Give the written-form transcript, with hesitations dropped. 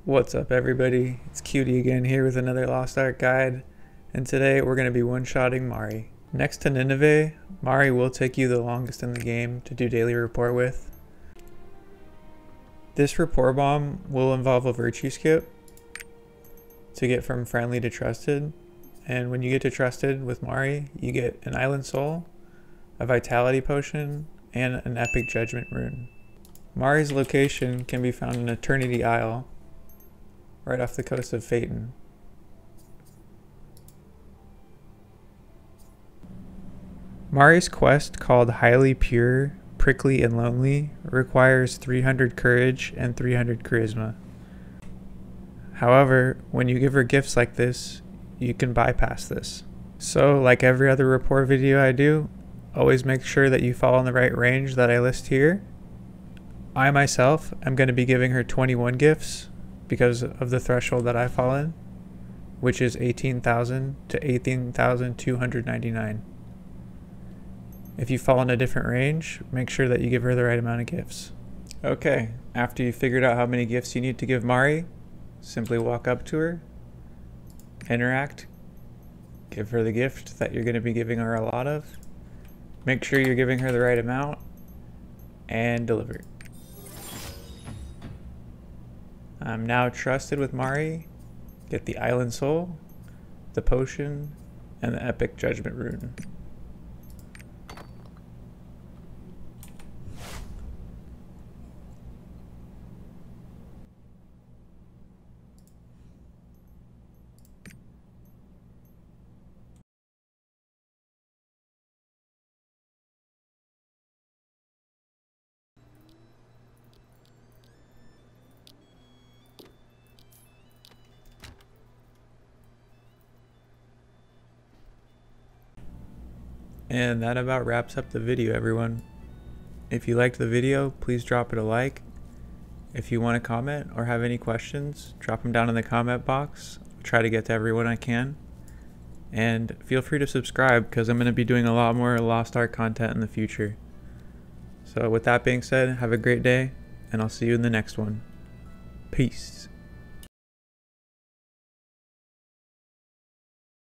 What's up everybody, it's Cutie again here with another Lost Ark guide, and today we're going to be one-shotting Mari. Next to Nineveh, Mari will take you the longest in the game to do daily rapport with. This rapport bomb will involve a virtue skip to get from friendly to trusted, and when you get to trusted with Mari, you get an island soul, a vitality potion, and an epic judgment rune. Mari's location can be found in Eternity Isle, right off the coast of Phaeton. Mari's quest, called Highly Pure, Prickly and Lonely, requires 300 courage and 300 charisma. However, when you give her gifts like this, you can bypass this. So, like every other rapport video I do, always make sure that you fall in the right range that I list here. I myself am going to be giving her 21 gifts because of the threshold that I fall in, which is 18,000 to 18,299. If you fall in a different range, make sure that you give her the right amount of gifts. Okay, after you figured out how many gifts you need to give Mari, simply walk up to her, interact, give her the gift that you're going to be giving her a lot of, make sure you're giving her the right amount, and deliver. I'm now trusted with Mari. Get the island soul, the potion, and the epic judgment rune. And that about wraps up the video, everyone. If you liked the video, please drop it a like. If you want to comment or have any questions, drop them down in the comment box. I'll try to get to everyone I can. And feel free to subscribe because I'm going to be doing a lot more Lost Ark content in the future. So with that being said, have a great day, and I'll see you in the next one. Peace.